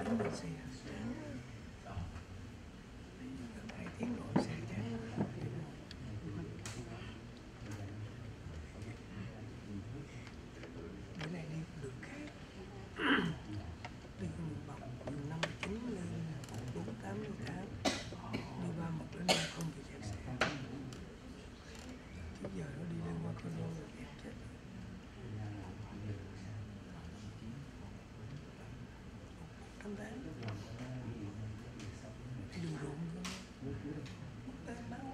lên xe sáng gần 2 tiếng rồi xe chán. Bữa nay đi đường khác, đi con đường bọc đường 59 lên 488, đi 31 đến 50 thì chạy xe. Chứ giờ nó đi lên qua con đường rồi kẹt chết. Thăm tháng đi đường ruộng cơ, máu.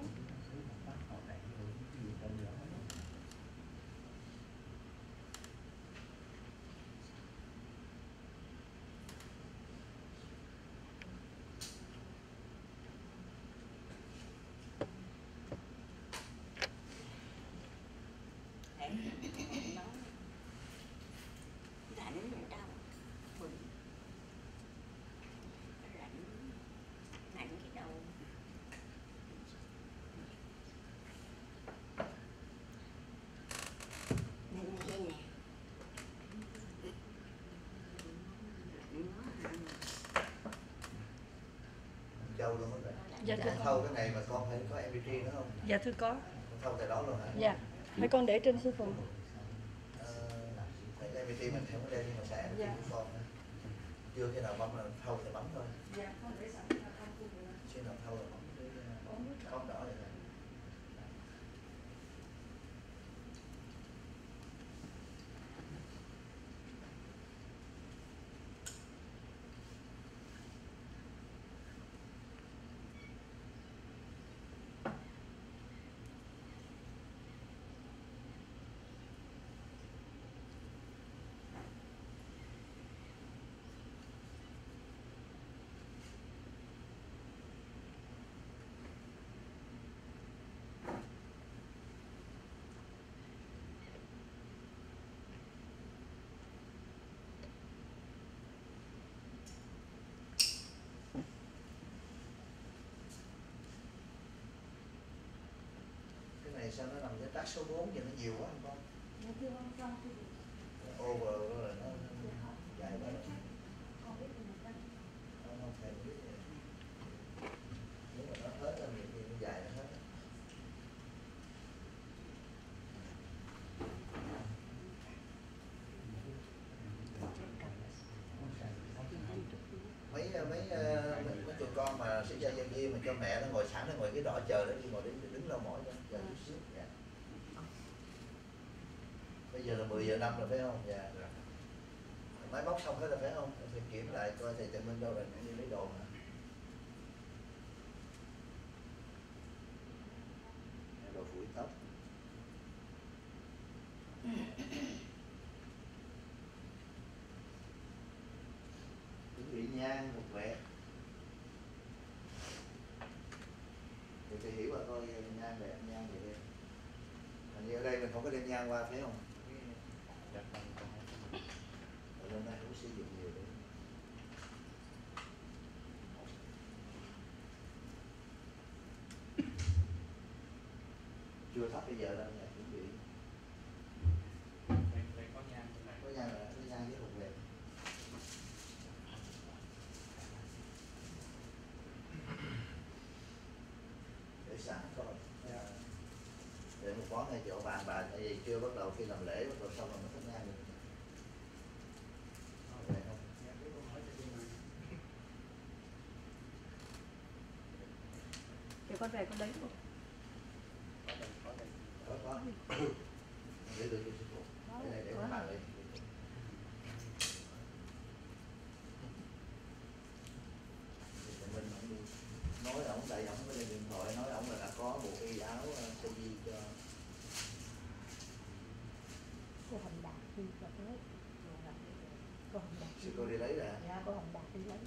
Châu luôn rồi. Dạ thưa Thâu cái này mà con phải có MP3 nữa không? Dạ thưa có. Thâu tại đó luôn hả? Dạ. Mấy con để trên sư phụ. MP3 mình không có đem nhưng mà xài MP3 của con. Chưa khi nào bấm là thâu thì bấm thôi. Dạ, con để sẵn là không phụ. Khi nào thâu là bấm cái bóng đỏ này nè. Này sao nó nằm cái tát số 4 vậy nó nhiều quá không con? Over rồi nó dài quá rồi. Không thèm biết vậy. Nếu mà nó hết ra thì nó dài nó hết. Mấy tụi con mà sẽ cho nhân viên mà cho mẹ nó ngồi sẵn, nó ngồi cái đỏ chờ đó, đi ngồi đứng lâu mỏi cho chờ chút xíu. Dạ. Bây giờ là 10 giờ 5 rồi phải không? Dạ. Máy móc xong hết rồi phải không? Em phải kiểm lại coi thầy Trần Minh đâu rồi, đi lấy đồ hả? Đồ phủi tóc. Chuẩn bị nhang một vẹt. Thì hiểu là coi nhang đẹp, nhang vậy đi. Hình như ở đây mình không có đem nhang qua phải không? Ở bên đây không sử dụng nhiều đấy. Chưa thắp bây giờ đâu, nhà chuẩn bị. Đây có nhang. Có nhang với hộp vẹt. Để sẵn coi. Để một quán ngay chỗ bạn bà, tại vì chưa bắt đầu khi làm lễ, bắt đầu xong rồi mới thắp nhang được. Vậy không? Để con về con lấy một. Có. Để được cho sư phụ. Cái này để các bạn lên. Mình không đi. Nói ổng tại ổng có lên điện thoại, nói ổng là đã có bộ y áo sơ mi cho. Cô Hồng Đạt đi vào tới. Cô Hồng Đạt. Sư cô đi lấy ra. Dạ, cô Hồng Đạt đi lấy.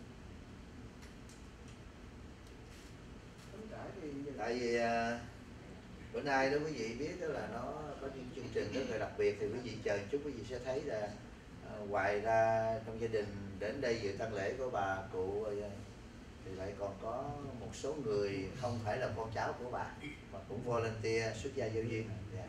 Tại vì bữa nay đó quý vị biết đó là nó có những chương trình rất là đặc biệt, thì quý vị chờ một chút quý vị sẽ thấy là ngoài ra trong gia đình đến đây dự tang lễ của bà cụ thì lại còn có một số người không phải là con cháu của bà mà cũng volunteer xuất gia giáo duyên. Yeah.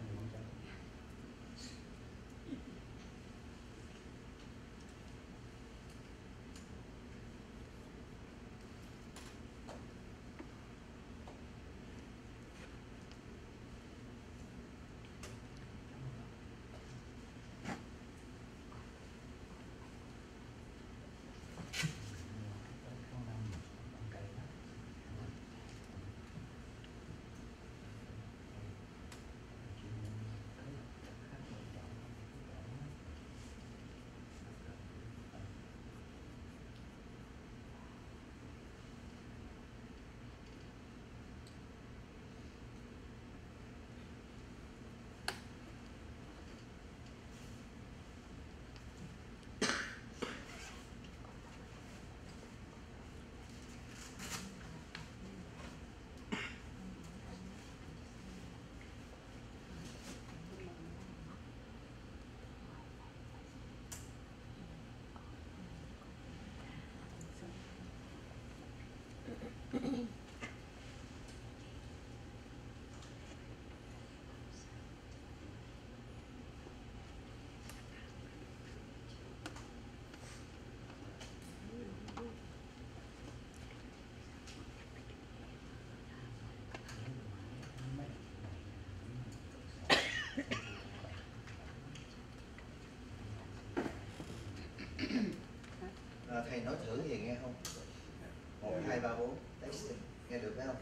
thầy nói thử gì nghe không? 1, 2, 3, 4 testing, nghe được phải không?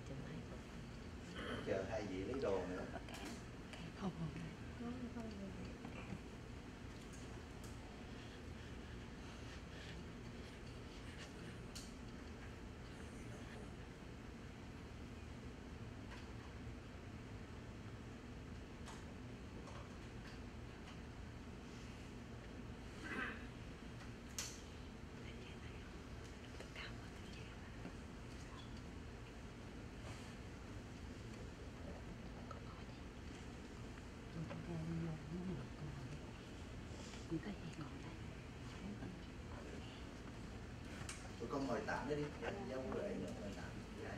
Chờ hai vị lấy đồ nữa. Không. Tụi con ngồi tạm đó đi, dâu rễ nữa ngồi tạm.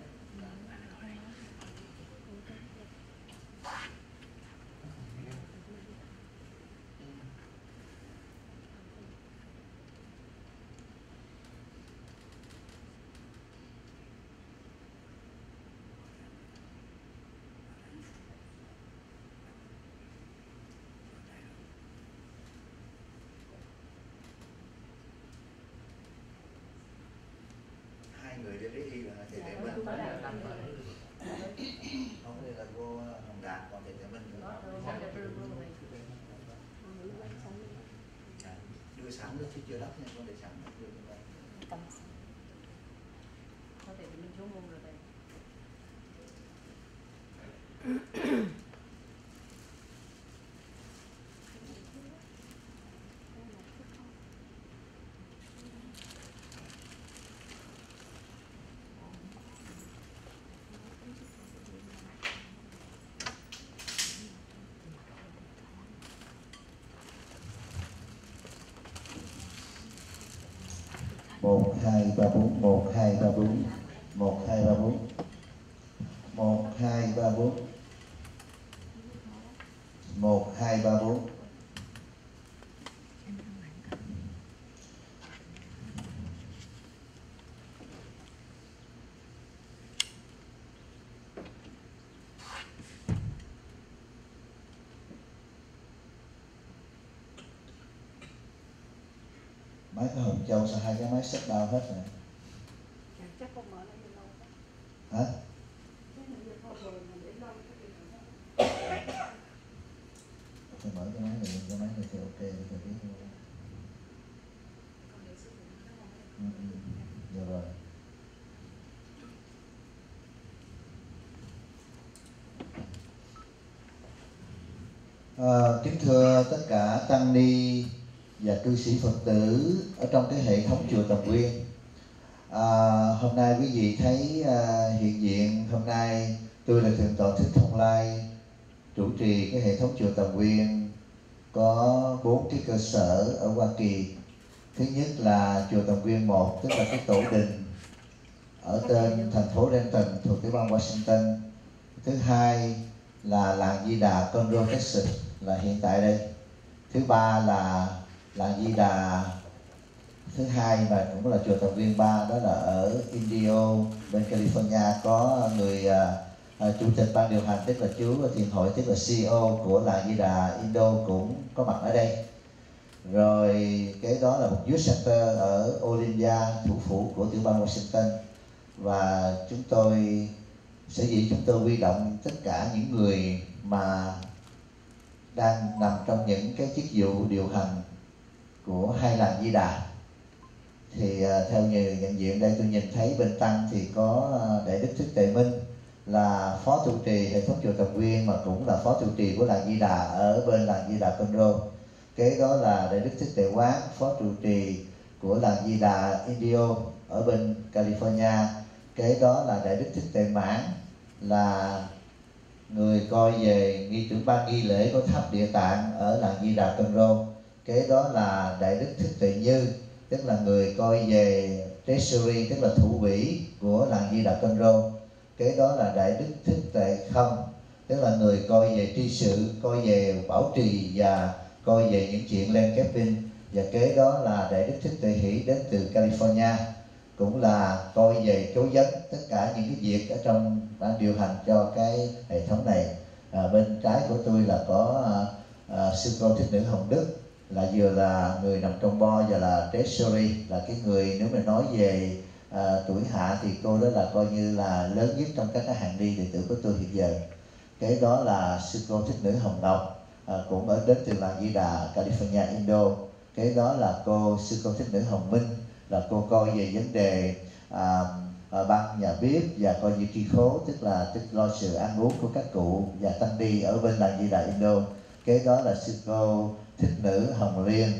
Hai người đi lấy y là thầy Tuệ Minh. Không, đây là cô Hồng Đạt, còn thầy Tuệ Minh nữa. Đưa sẵn đó chứ chưa lắp nha, con để sẵn đưa cho con. Có thể mình xuống luôn rồi đây. Một, hai, ba, bốn, 1, 2, 3, 4, 1, 2, 3, 4, 1, 2, 3, 4, 1, 2, 3, 4. Máy cái Hồng Châu sao hai cái máy shut down hết rồi? Chắc không mở nó lâu. Hả? Tôi mở cái máy này thì ok, tôi biết luôn. Được rồi. Kính thưa tất cả tăng ni và cư sĩ Phật tử ở trong cái hệ thống chùa Tầm Quyên. Hôm nay quý vị thấy hiện diện, hôm nay tôi là Thượng tọa Thích Thông Lai chủ trì cái hệ thống chùa Tầm Quyên có 4 cái cơ sở ở Hoa Kỳ. Thứ nhất là chùa Tầm Quyên 1, tức là cái tổ đình ở tên thành phố Renton thuộc tiểu bang Washington. Thứ hai là làng Di Đà Conroe, Texas là hiện tại đây. Thứ ba là làng Di Đà thứ hai và cũng là chùa Tầm Quyên 3, đó là ở Indio bên California, có người chủ tịch ban điều hành tức là chú Thiền Hội, tức là CEO của làng Di Đà Indo cũng có mặt ở đây. Rồi cái đó là một youth center ở Olympia, thủ phủ của tiểu bang Washington. Và chúng tôi sở dĩ chúng tôi huy động tất cả những người mà đang nằm trong những cái chức vụ điều hành của hai làng Di Đà. Thì theo như nhận diện đây, tôi nhìn thấy bên tăng thì có Đại Đức Thích Tuệ Minh là phó trụ trì hệ thống chùa Tầm Quyên, mà cũng là phó trụ trì của làng Di Đà ở bên làng Di Đà Conroe. Kế đó là Đại Đức Thích Tuệ Quán, phó trụ trì của làng Di Đà Indio ở bên California. Kế đó là Đại Đức Thích Tuệ Mãn, là người coi về nghi trưởng ban nghi lễ của tháp Địa Tạng ở làng Di Đà Conroe. Kế đó là Đại Đức Thích Tuệ Như, tức là người coi về treasury, tức là thủ quỹ của làng Di Đà Conroe. Kế đó là Đại Đức Thích Tuệ Không, tức là người coi về tri sự, coi về bảo trì và coi về những chuyện lên camping. Và kế đó là Đại Đức Thích Tuệ Hỷ đến từ California, cũng là coi về chối vấn tất cả những cái việc ở trong ban điều hành cho cái hệ thống này. Bên trái của tôi là có sư cô Thích Nữ Hồng Đức, là vừa là người nằm trong bo và là treasury, là cái người nếu mà nói về tuổi hạ thì cô đó là coi như là lớn nhất trong các cái hàng đi đệ tử của tôi hiện giờ. Cái đó là sư cô Thích Nữ Hồng Ngọc, cũng ở đến từ làng Di Đà, California, Indo. Cái đó là cô sư cô Thích Nữ Hồng Minh, là cô coi về vấn đề ban nhà bếp và coi như tri khố, tức lo sự ăn uống của các cụ và tăng ni ở bên làng Di Đà Indo. Cái đó là sư cô Thích Nữ Hồng Liên,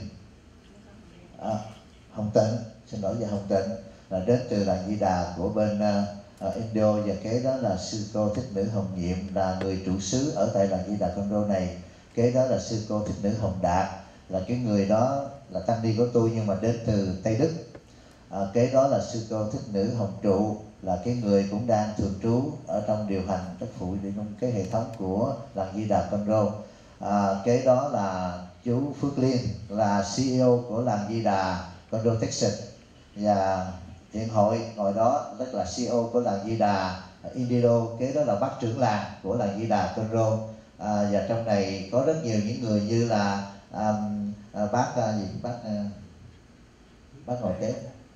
Hồng Tịnh, xin lỗi, và Hồng Tịnh là đến từ làng Di Đà của bên Indo. Và cái đó là sư cô Thích Nữ Hồng Nhiệm, là người trụ xứ ở tại làng Di Đà Congo này. Cái đó là sư cô Thích Nữ Hồng Đạt, là cái người đó là tăng ni của tôi nhưng mà đến từ Tây Đức. Cái đó là sư cô Thích Nữ Hồng Trụ, là cái người cũng đang thường trú ở trong điều hành các phụ trong cái hệ thống của làng Di Đà Congo. Cái đó là chú Phước Liên, là CEO của làng Di Đà Congo Texas, và hiện hội ngồi đó rất là CEO của làng Di Đà Indido. Cái đó là bác trưởng làng của làng Di Đà Congo. Và trong này có rất nhiều những người như là bác ngồi kế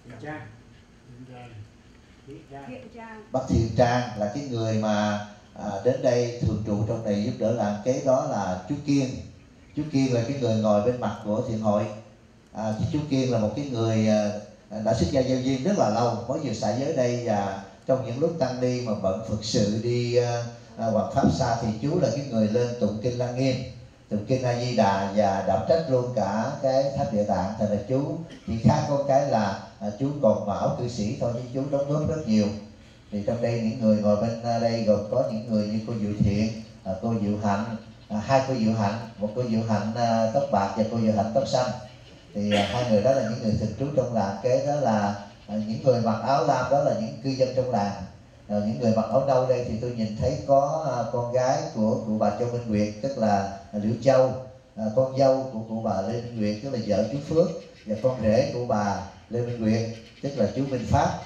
bác Thiện Trang, là cái người mà đến đây thường trụ trong này giúp đỡ làng. Kế đó là chú Kiên. Chú Kiên là cái người ngồi bên mặt của thiện hội. Chú Kiên là một cái người đã xuất gia giao duyên rất là lâu, mới vừa xả giới đây, và trong những lúc tăng ni mà bận Phật sự đi hoặc pháp xa thì chú là cái người lên tụng kinh Lăng Nghiêm, tụng kinh A Di Đà và đảm trách luôn cả cái tháp Địa Tạng. Thành là chú chỉ khác có cái là chú còn mặc áo cư sĩ thôi, nhưng chú đóng góp rất nhiều. Thì trong đây những người ngồi bên đây gồm có những người như cô Diệu Thiện, cô Diệu Hạnh, hai cô Diệu Hạnh, một cô Diệu Hạnh tóc bạc và cô Diệu Hạnh tóc xanh. Thì hai người đó là những người thường trú trong làng. Cái đó là những người mặc áo lam, đó là những cư dân trong làng. Những người mặc áo nâu đây thì tôi nhìn thấy có con gái của cụ bà Châu Minh Nguyệt, tức là Liễu Châu, con dâu của cụ bà Lê Minh Nguyệt, tức là vợ chú Phước, và con rể của bà Lê Minh Nguyệt, tức là chú Minh Pháp.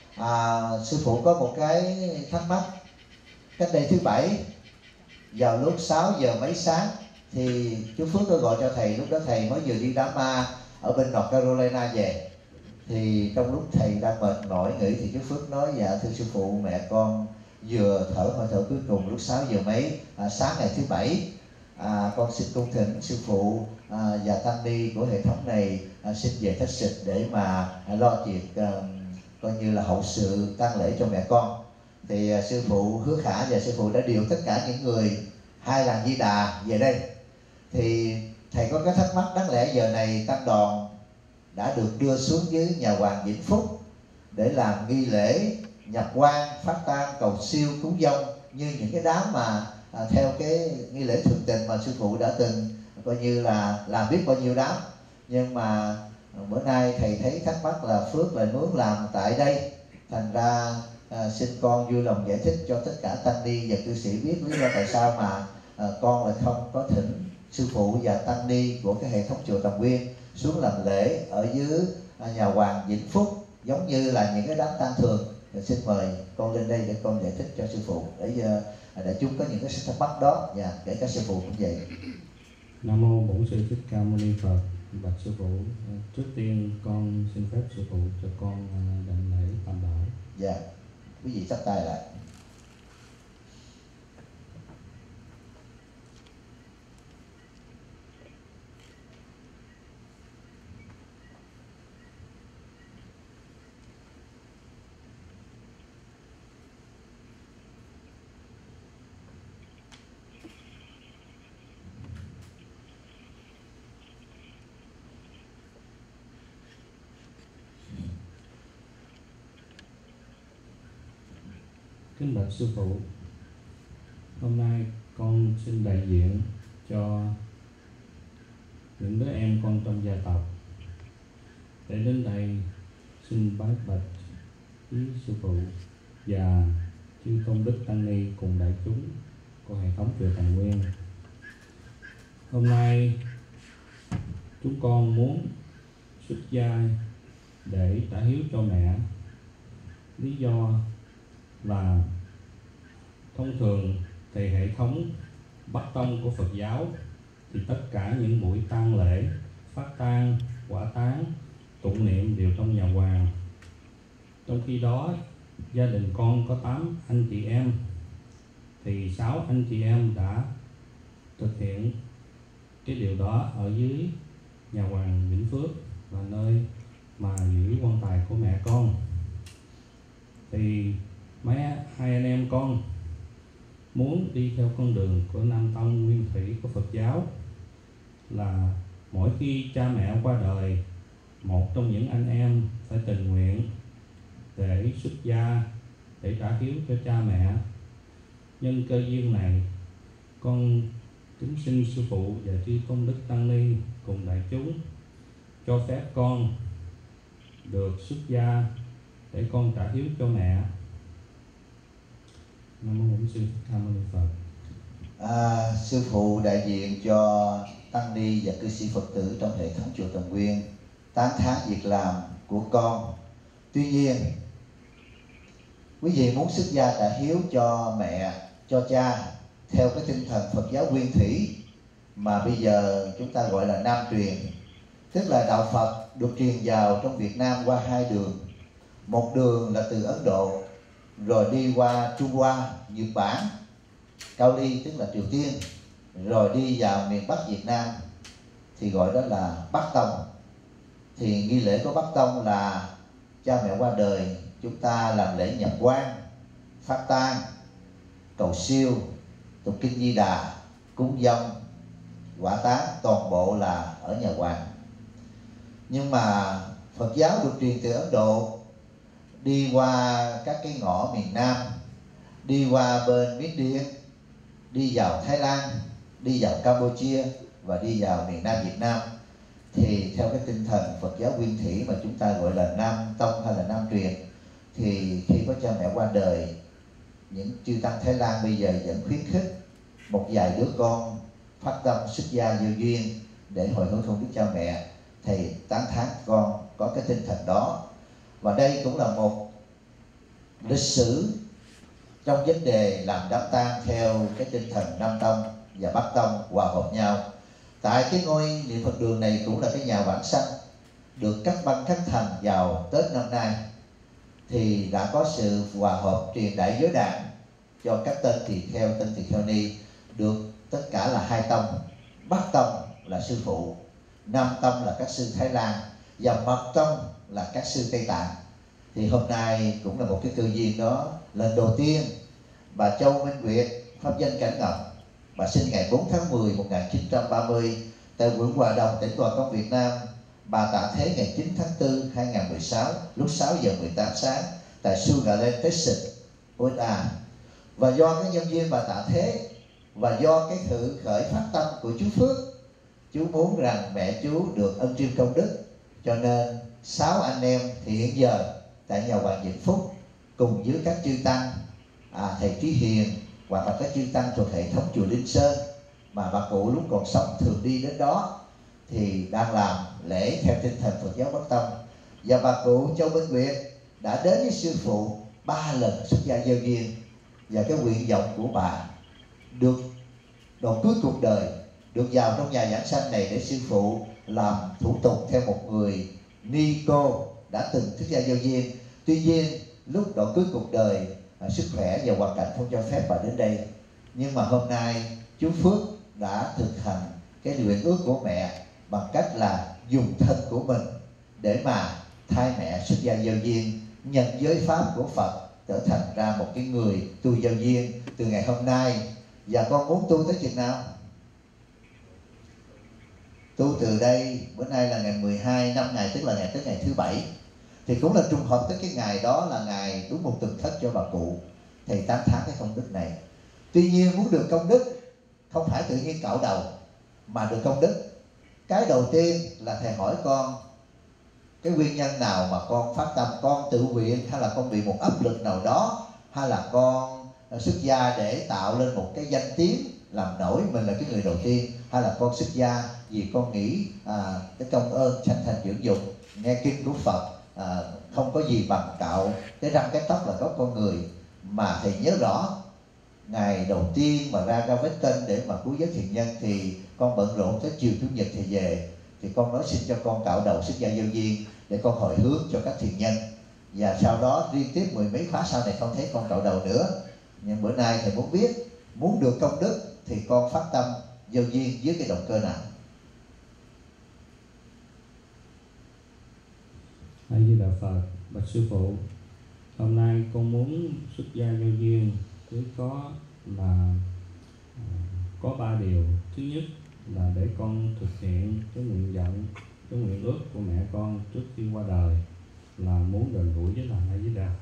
Sư phụ có một cái thắc mắc. Cách đây thứ Bảy vào lúc 6 giờ mấy sáng thì chú Phước có gọi cho thầy. Lúc đó thầy mới vừa đi đám ma ở bên North Carolina về. Thì trong lúc thầy đang mệt mỏi nghỉ thì chú Phước nói: dạ thưa sư phụ, mẹ con vừa thở hơi thở cuối cùng lúc 6 giờ mấy sáng ngày thứ Bảy. Con xin cung thỉnh sư phụ và tăng ni của hệ thống này xin về Texas để mà lo việc coi như là hậu sự tang lễ cho mẹ con. Thì sư phụ Hứa Khả và sư phụ đã điều tất cả những người hai làng Di Đà về đây. Thì thầy có cái thắc mắc, đáng lẽ giờ này tăng đoàn đã được đưa xuống dưới nhà Hoàng Vĩnh Phúc để làm nghi lễ nhập quan, phát tang, cầu siêu, cúng dông như những cái đám mà theo cái nghi lễ thường tình mà sư phụ đã từng coi như là làm biết bao nhiêu đám. Nhưng mà bữa nay thầy thấy thắc mắc là Phước lại muốn làm tại đây. Thành ra xin con vui lòng giải thích cho tất cả tăng ni và cư sĩ biết lý do tại sao mà con lại không có thỉnh sư phụ và tăng ni của cái hệ thống chùa Tầm Nguyên xuống làm lễ ở dưới nhà Hoàng Vĩnh Phúc giống như là những cái đám tang thường. Xin mời con lên đây để con giải thích cho sư phụ, để đại chúng có những cái thắc mắc đó, và kể cả sư phụ cũng vậy. Nam mô Bổn Sư Thích Ca Mâu Ni Phật. Bạch sư phụ, trước tiên con xin phép sư phụ cho con đảnh lễ tam bảo. Dạ, quý vị chắp tay lại. Kính bạch sư phụ, hôm nay con xin đại diện cho những đứa em con trong gia tộc để đến đây xin bái bạch ý sư phụ và chư tôn đức tăng ni cùng đại chúng của hệ thống chùa Tầm Nguyên. Hôm nay chúng con muốn xuất gia để trả hiếu cho mẹ. Lý do là thông thường thì hệ thống Bắc Tông của Phật giáo thì tất cả những buổi tang lễ phát tang, hỏa táng, tụng niệm đều trong nhà hoàng. Trong khi đó, gia đình con có 8 anh chị em, thì 6 anh chị em đã thực hiện cái điều đó ở dưới nhà hoàng Vĩnh Phước, là nơi mà giữ quan tài của mẹ con. Thì hai anh em con muốn đi theo con đường của Nam Tông Nguyên Thủy của Phật giáo, là mỗi khi cha mẹ qua đời, một trong những anh em phải tình nguyện để xuất gia để trả hiếu cho cha mẹ. Nhân cơ duyên này, con kính xin sư phụ và chư tôn đức tăng ni cùng đại chúng cho phép con được xuất gia để con trả hiếu cho mẹ. Nam mô Bổn Sư Thích Ca Mâu Ni Phật. Sư phụ đại diện cho tăng ni và cư sĩ Phật tử trong hệ thống chùa Tầm Nguyên tán thán việc làm của con. Tuy nhiên, quý vị muốn xuất gia trả hiếu cho mẹ, cho cha theo cái tinh thần Phật giáo Nguyên Thủy mà bây giờ chúng ta gọi là Nam truyền, tức là đạo Phật được truyền vào trong Việt Nam qua 2 đường. Một đường là từ Ấn Độ rồi đi qua Trung Hoa, Nhật Bản, Cao Ly tức là Triều Tiên, rồi đi vào miền Bắc Việt Nam thì gọi đó là Bắc Tông. Thì nghi lễ của Bắc Tông là cha mẹ qua đời, chúng ta làm lễ nhập quan, phát tang, cầu siêu, tụng kinh Di Đà, cúng dông, hỏa táng, toàn bộ là ở nhà hoàng. Nhưng mà Phật giáo được truyền từ Ấn Độ đi qua các cái ngõ miền Nam, đi qua bên Miến Điện, đi vào Thái Lan, đi vào Campuchia và đi vào miền Nam Việt Nam. Thì theo cái tinh thần Phật giáo Nguyên Thủy mà chúng ta gọi là Nam Tông hay là Nam truyền, thì khi có cha mẹ qua đời, những chư tăng Thái Lan bây giờ vẫn khuyến khích một vài đứa con phát tâm xuất gia vô duyên để hồi hướng công đức cha mẹ. Thầy tán thán con có cái tinh thần đó. Và đây cũng là một lịch sử trong vấn đề làm đám tang theo cái tinh thần Nam Tông và Bắc Tông hòa hợp nhau. Tại cái ngôi niệm Phật đường này cũng là cái nhà vãng sanh được cắt băng khánh thành vào Tết năm nay, thì đã có sự hòa hợp truyền đại giới đàn cho các tên tỳ kheo ni, được tất cả là 2 tông. Bắc Tông là sư phụ, Nam Tông là các sư Thái Lan, và Mật Tông là các sư Tây Tạng. Thì hôm nay cũng là một cái cơ duyên đó. Lần đầu tiên bà Châu Minh Nguyệt, pháp danh Cảnh Ngọc, bà sinh ngày 4 tháng 10 1930 tại huyện Hòa Đồng, tỉnh Gò Công, Việt Nam. Bà tạ thế ngày 9 tháng 4 2016 lúc 6 giờ 18 sáng tại Sugarland, Texas, USA. Và do cái nhân duyên bà tạ thế và do cái sự khởi phát tâm của chú Phước, chú muốn rằng mẹ chú được ân chiêm công đức, cho nên 6 anh em thì hiện giờ tại nhà hoàng Vĩnh Phúc cùng với các chư tăng, thầy Trí Hiền hoặc là các chư tăng thuộc hệ thống chùa Linh Sơn mà bà cụ lúc còn sống thường đi đến đó, thì đang làm lễ theo tinh thần Phật giáo Bắc Tông. Và bà cụ Châu Minh Nguyệt đã đến với sư phụ 3 lần xuất gia vô duyên, và cái nguyện vọng của bà được độ cuối cuộc đời được vào trong nhà giảng sanh này để sư phụ làm thủ tục theo một người ni cô đã từng xuất gia vô duyên. Tuy nhiên lúc độ cuối cuộc đời, sức khỏe và hoàn cảnh không cho phép bà đến đây. Nhưng mà hôm nay chú Phước đã thực hành cái nguyện ước của mẹ bằng cách là dùng thân của mình để mà thay mẹ xuất gia vô duyên, nhận giới pháp của Phật, trở thành ra một cái người tu vô duyên từ ngày hôm nay. Và con muốn tu tới chừng nào? Tu từ đây, bữa nay là ngày 12, 5 ngày, tức là tới ngày thứ 7. Thì cũng là trùng hợp tới cái ngày đó là ngày đúng một tuần thất cho bà cụ. Thầy tán thán cái công đức này. Tuy nhiên muốn được công đức không phải tự nhiên cạo đầu mà được công đức. Cái đầu tiên là thầy hỏi con cái nguyên nhân nào mà con phát tâm, con tự nguyện hay là con bị một áp lực nào đó, hay là con xuất gia để tạo lên một cái danh tiếng làm nổi mình là cái người đầu tiên, hay là con xuất gia vì con nghĩ cái công ơn sanh thành dưỡng dục, nghe kinh của Phật, không có gì bằng cạo cái răng cái tóc là có con người. Mà thầy nhớ rõ ngày đầu tiên mà ra vết kênh để mà cứu giới thiện nhân thì con bận rộn tới chiều Chủ nhật thầy về, thì con nói xin cho con cạo đầu xuất gia giao duyên để con hồi hướng cho các thiền nhân. Và sau đó liên tiếp 10 mấy khóa sau này không thấy con cạo đầu nữa. Nhưng bữa nay thầy muốn biết, muốn được công đức thì con phát tâm giao duyên với cái động cơ nào? A Di Đà Phật. Bạch sư phụ, hôm nay con muốn xuất gia giao duyên với có 3 điều. Thứ nhất là để con thực hiện cái nguyện vọng, cái nguyện ước của mẹ con trước khi qua đời, là muốn gần gũi với làng A Di Đà.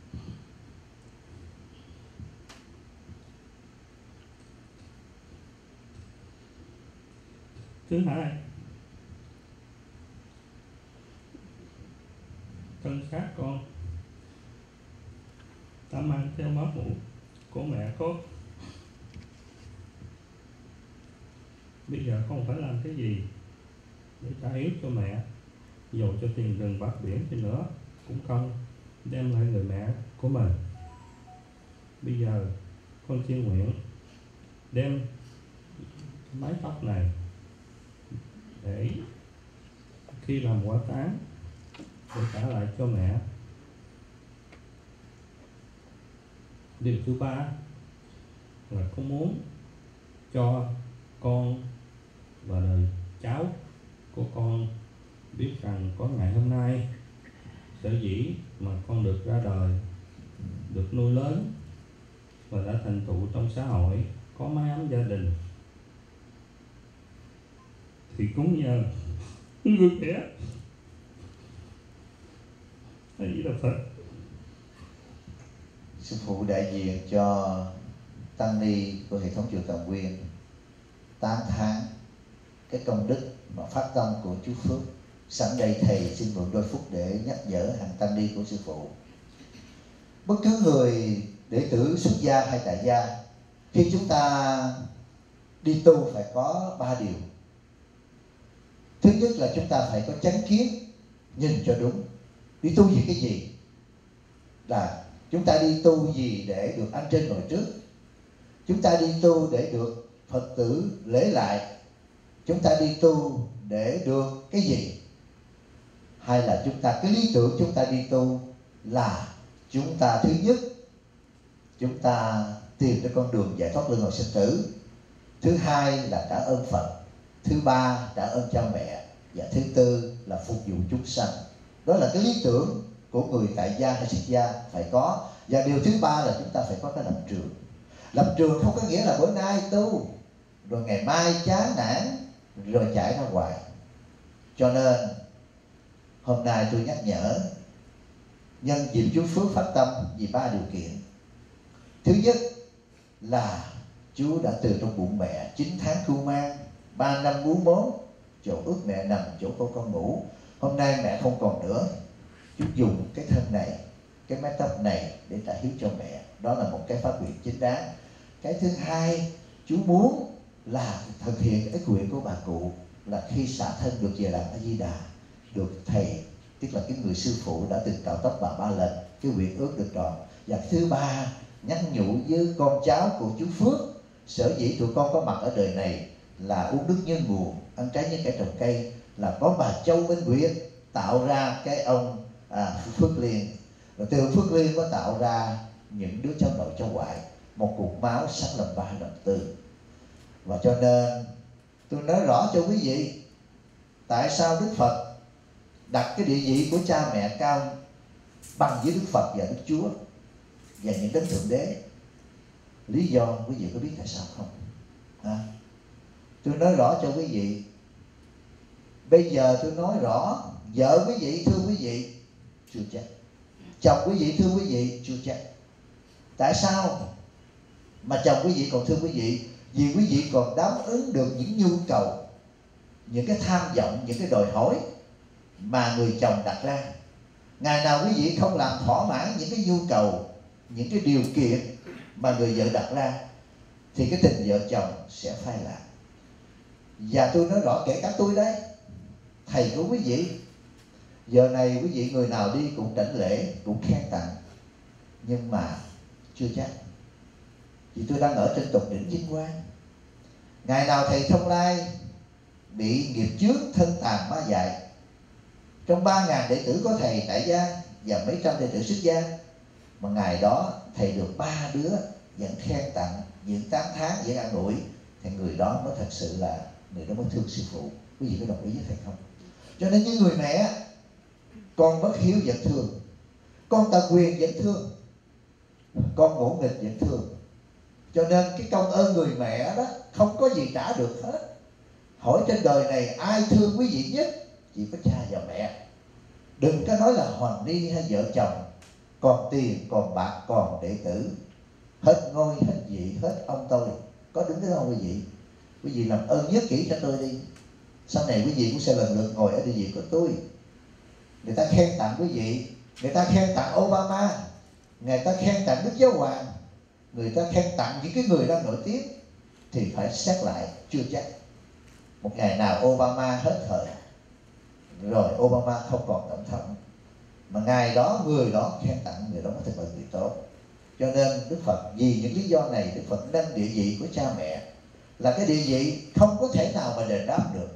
Thứ hai, thân xác con ta mang theo máu mủ của mẹ con. Bây giờ không phải làm cái gì để trả hiếu cho mẹ, dầu cho tiền rừng bạc biển thì nữa cũng không đem lại người mẹ của mình. Bây giờ con xin nguyện đem mái tóc này để khi làm quả táng để trả lại cho mẹ. Điều thứ ba là con muốn cho con và đời cháu của con biết rằng có ngày hôm nay sở dĩ mà con được ra đời, được nuôi lớn và đã thành tựu trong xã hội, có mái ấm gia đình, thì cũng nhờ người mẹ A Di Đà Phật. Sư phụ đại diện cho tăng ni của hệ thống chùa Tầm Nguyên tán thán cái công đức và phát tâm của chú Phước. Sẵn đây thầy xin mượn đôi phút để nhắc nhở hàng tăng ni của sư phụ. Bất cứ người đệ tử xuất gia hay tại gia, khi chúng ta đi tu phải có 3 điều. Thứ nhất là chúng ta phải có chánh kiến, nhìn cho đúng. Đi tu vì cái gì? Là chúng ta đi tu gì để được ăn trên ngồi trước? Chúng ta đi tu để được Phật tử lễ lại? Chúng ta đi tu để được cái gì? Hay là chúng ta, cái lý tưởng chúng ta đi tu là chúng ta, thứ nhất, chúng ta tìm được con đường giải thoát luân hồi sinh tử. Thứ hai là trả ơn Phật. Thứ ba trả ơn cha mẹ. Và thứ tư là phục vụ chúng sanh. Đó là cái lý tưởng của người tại gia hay xuất gia phải có. Và điều thứ ba là chúng ta phải có cái lập trường. Lập trường không có nghĩa là bữa nay tu rồi ngày mai chán nản rồi chạy ra ngoài. Cho nên hôm nay tôi nhắc nhở nhân dịp chú Phước phát tâm vì 3 điều kiện. Thứ nhất là chú đã từ trong bụng mẹ 9 tháng cưu mang, 3 năm bú mớm, chỗ ước mẹ nằm, chỗ con ngủ. Hôm nay mẹ không còn nữa, chú dùng cái thân này, cái mái tóc này để trả hiếu cho mẹ. Đó là một cái phát nguyện chính đáng. Cái thứ hai, chú muốn là thực hiện cái nguyện của bà cụ là khi xả thân được về làm A Di Đà, được thầy, tức là cái người sư phụ đã từng cạo tóc bà 3 lần, cái nguyện ước được tròn. Và thứ ba, nhắn nhủ với con cháu của chú Phước, sở dĩ tụi con có mặt ở đời này là uống nước nhân nguồn, ăn trái như kẻ trồng cây, là có bà Châu Minh Nguyệt tạo ra cái ông Phước Liên, rồi từ Phước Liên có tạo ra những đứa cháu nội cháu ngoại, một cục máu sánh lòng 3 lòng 4. Và cho nên tôi nói rõ cho quý vị tại sao Đức Phật đặt cái địa vị của cha mẹ cao bằng với Đức Phật và Đức Chúa và những đấng thượng đế. Lý do quý vị có biết tại sao không? Tôi nói rõ cho quý vị. Bây giờ tôi nói rõ, vợ quý vị thương quý vị chưa chắc, chồng quý vị thương quý vị chưa chắc. Tại sao mà chồng quý vị còn thương quý vị? Vì quý vị còn đáp ứng được những nhu cầu, những cái tham vọng, những cái đòi hỏi mà người chồng đặt ra. Ngày nào quý vị không làm thỏa mãn những cái nhu cầu, những cái điều kiện mà người vợ đặt ra, thì cái tình vợ chồng sẽ phai lạc. Và tôi nói rõ, kể cả tôi đấy, thầy của quý vị, giờ này quý vị người nào đi cũng đảnh lễ, cũng khen tặng, nhưng mà chưa chắc. Vì tôi đang ở trên tột đỉnh vinh quang. Ngày nào thầy Thông Lai bị nghiệp chướng thân tàn ma dại. Trong 3.000 đệ tử có thầy tại gia và mấy trăm đệ tử xuất gia, mà ngày đó thầy được 3 đứa vẫn khen tặng, vẫn tán thán, vẫn an ủi, thì người đó mới thật sự là người đó mới thương sư phụ. Quý vị có đồng ý với thầy không? Cho nên những người mẹ, con bất hiếu vẫn thương, con tà quyền vẫn thương, con ngỗ nghịch vẫn thương. Cho nên cái công ơn người mẹ đó không có gì trả được hết. Hỏi trên đời này ai thương quý vị nhất? Chỉ có cha và mẹ. Đừng có nói là hoàng ni hay vợ chồng, còn tiền, còn bạc, còn đệ tử, hết ngôi, hết vị, hết ông tôi. Có đúng thế không quý vị? Quý vị làm ơn nhớ kỹ cho tôi đi. Sau này quý vị cũng sẽ lần lượt ngồi ở địa vị của tôi. Người ta khen tặng quý vị, người ta khen tặng Obama, người ta khen tặng Đức Giáo Hoàng, người ta khen tặng những cái người đang nổi tiếng, thì phải xét lại chưa chắc. Một ngày nào Obama hết thời rồi, Obama không còn tổng thống, mà ngày đó người đó khen tặng người đó mới thật là người tốt. Cho nên Đức Phật vì những lý do này, Đức Phật nâng địa vị của cha mẹ là cái địa vị không có thể nào mà đền đáp được.